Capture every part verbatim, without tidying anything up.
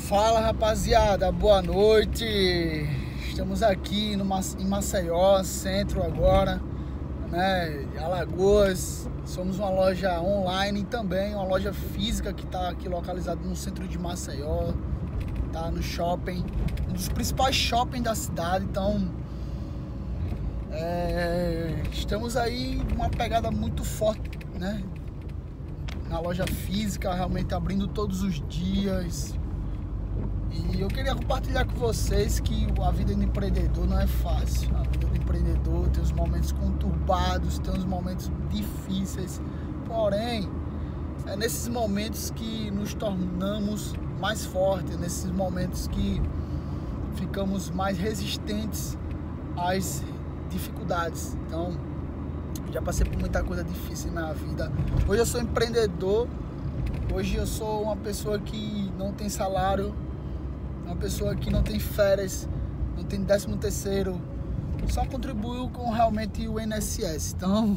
Fala, rapaziada, boa noite. Estamos aqui no, em Maceió, centro agora, né, Alagoas. Somos uma loja online também, uma loja física que está aqui localizada no centro de Maceió, tá no shopping, um dos principais shoppings da cidade. Então é, estamos aí uma pegada muito forte, né, na loja física, realmente abrindo todos os dias. E eu queria compartilhar com vocês que a vida do empreendedor não é fácil. A vida do empreendedor tem os momentos conturbados, tem os momentos difíceis. Porém, é nesses momentos que nos tornamos mais fortes, é nesses momentos que ficamos mais resistentes às dificuldades. Então, já passei por muita coisa difícil na minha vida. Hoje eu sou empreendedor, hoje eu sou uma pessoa que não tem salário, uma pessoa que não tem férias, não tem décimo terceiro, só contribuiu com realmente o I N S S. Então,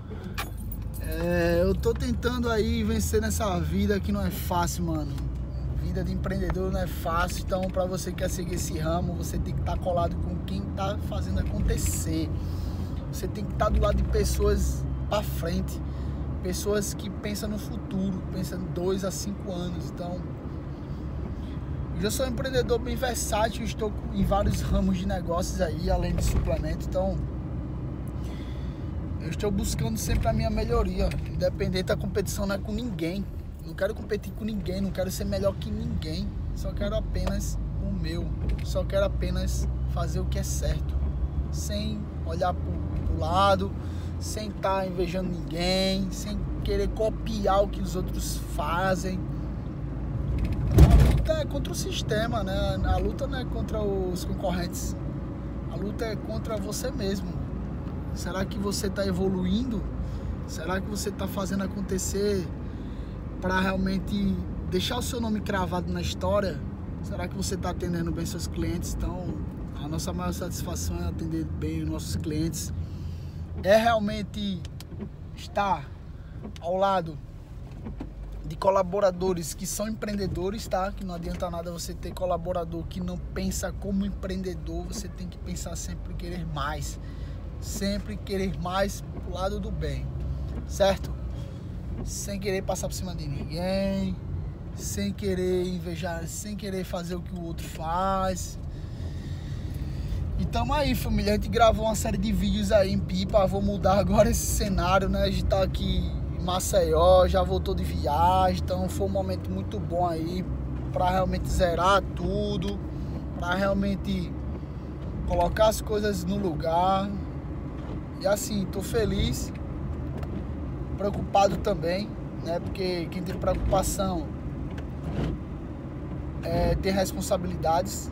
é, eu tô tentando aí vencer nessa vida que não é fácil, mano. Vida de empreendedor não é fácil. Então, para você que quer seguir esse ramo, você tem que estar colado com quem tá fazendo acontecer. Você tem que estar do lado de pessoas para frente, pessoas que pensam no futuro, pensam em dois a cinco anos. Então, eu sou um empreendedor bem versátil, estou em vários ramos de negócios aí, além de suplemento. Então, eu estou buscando sempre a minha melhoria, independente da competição, não é com ninguém. Não quero competir com ninguém, não quero ser melhor que ninguém. Só quero apenas o meu, só quero apenas fazer o que é certo, sem olhar para o lado, sem estar invejando ninguém, sem querer copiar o que os outros fazem. A luta é contra o sistema, né? A luta não é contra os concorrentes, a luta é contra você mesmo. Será que você está evoluindo? Será que você está fazendo acontecer para realmente deixar o seu nome cravado na história? Será que você está atendendo bem seus clientes? Então, a nossa maior satisfação é atender bem os nossos clientes, é realmente estar ao lado de colaboradores que são empreendedores, tá? Que não adianta nada você ter colaborador que não pensa como empreendedor. Você tem que pensar sempre em querer mais, sempre querer mais pro lado do bem, certo? Sem querer passar por cima de ninguém, sem querer invejar, sem querer fazer o que o outro faz. E tamo aí, família. A gente gravou uma série de vídeos aí em Pipa. Vou mudar agora esse cenário, né? A gente tá aqui Maceió, já voltou de viagem, então foi um momento muito bom aí para realmente zerar tudo, para realmente colocar as coisas no lugar. E assim, tô feliz, preocupado também, né? Porque quem tem preocupação é, tem responsabilidades.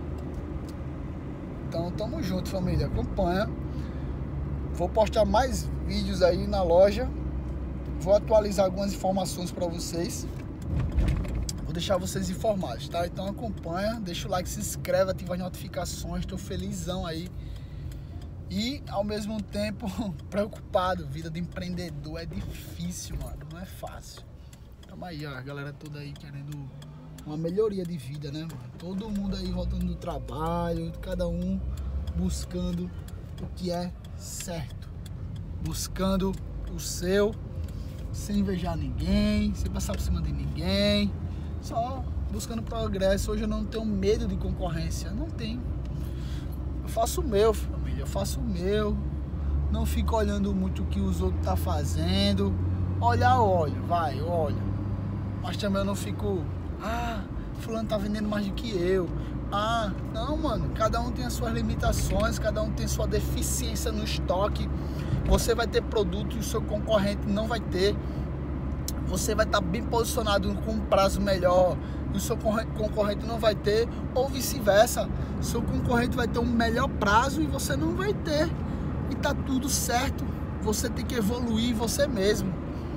Então tamo junto, família, acompanha. Vou postar mais vídeos aí na loja. Vou atualizar algumas informações para vocês. Vou deixar vocês informados, tá? Então acompanha, deixa o like, se inscreve, ativa as notificações. Estou felizão aí. E ao mesmo tempo preocupado. Vida de empreendedor é difícil, mano. Não é fácil. Tamo aí, ó, a galera toda aí querendo uma melhoria de vida, né, mano? Todo mundo aí voltando do trabalho, cada um buscando o que é certo, buscando o seu, sem invejar ninguém, sem passar por cima de ninguém, só buscando progresso. Hoje eu não tenho medo de concorrência, não tenho. Eu faço o meu, família, eu faço o meu, não fico olhando muito o que os outros tá fazendo. Olhar, olho, vai, olha, mas também eu não fico, ah, fulano tá vendendo mais do que eu. Ah, não, mano, cada um tem as suas limitações, cada um tem sua deficiência no estoque. Você vai ter produto e o seu concorrente não vai ter. Você vai estar bem posicionado com um prazo melhor e o seu concorrente não vai ter, ou vice-versa. Seu concorrente vai ter um melhor prazo e você não vai ter. E tá tudo certo. Você tem que evoluir você mesmo.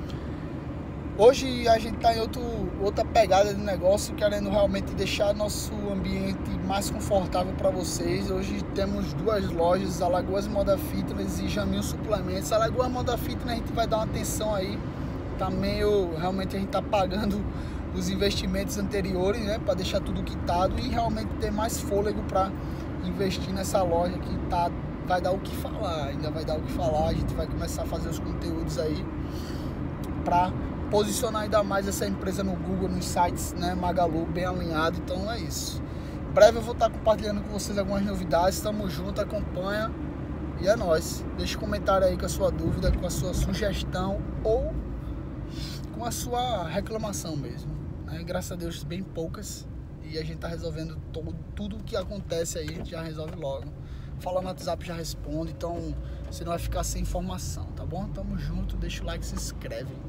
Hoje a gente tá em outro, outra pegada de negócio, querendo realmente deixar nosso ambiente mais confortável para vocês. Hoje temos duas lojas, Alagoas Moda Fitness e Jaminho Suplementos. Alagoas Moda Fitness a gente vai dar uma atenção aí, tá meio, realmente a gente tá pagando dos investimentos anteriores, né, para deixar tudo quitado e realmente ter mais fôlego para investir nessa loja que tá, vai dar o que falar, ainda vai dar o que falar. A gente vai começar a fazer os conteúdos aí para posicionar ainda mais essa empresa no Google, nos sites, né, Magalu, bem alinhado. Então é isso. Em breve eu vou estar compartilhando com vocês algumas novidades. Tamo junto, acompanha e é nóis. Deixa um comentário aí com a sua dúvida, com a sua sugestão ou com a sua reclamação mesmo, né? Graças a Deus bem poucas e a gente tá resolvendo todo, tudo que acontece aí, a gente já resolve logo. Fala no WhatsApp, já responde, então você não vai ficar sem informação, tá bom? Tamo junto, deixa o like e se inscreve.